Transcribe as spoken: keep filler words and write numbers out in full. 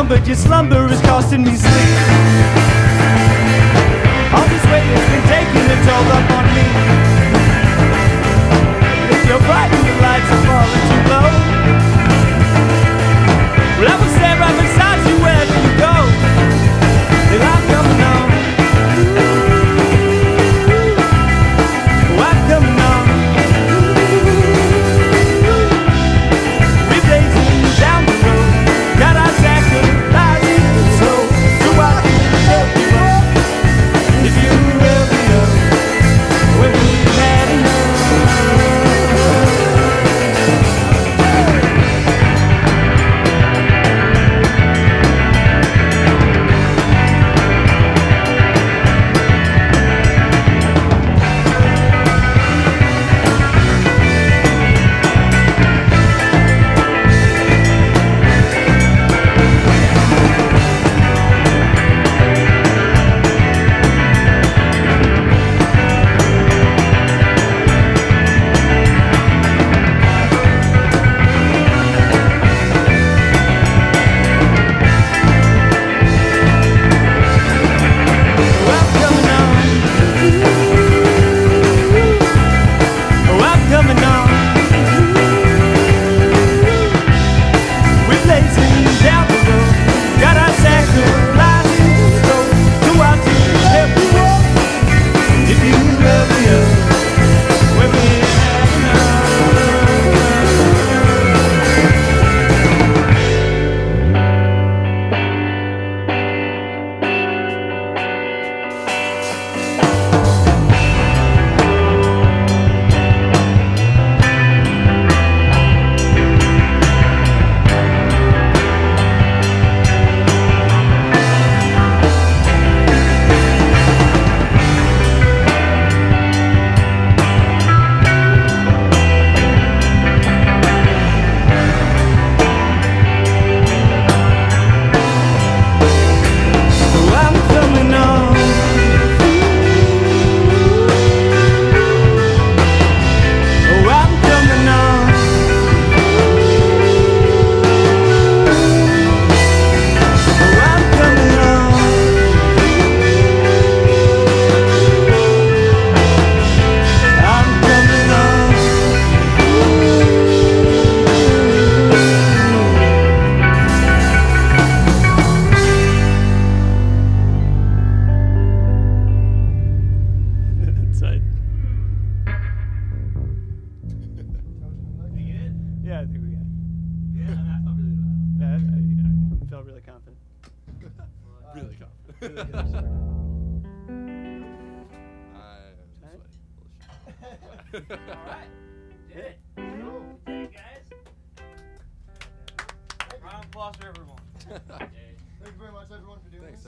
gone, but your slumber is costing me sleep. All this weight has been taking a toll up on me. If you're frightened, the lights are falling too low. Well, I will stand right beside you wherever you go. Till I'm coming home. Oh, I'm coming home. We're blazing down the road. Got our sacrifices slow. So I can help you up. If you ever know when we've had enough. Yeah, I think we got it. Yeah, I felt really good. Yeah, I, I felt really confident. Really confident. Really good. I'm sweaty. All right. Did it. Cool. Did it, guys. Round of applause for everyone. Thank you very much, everyone, for doing Thanks. this.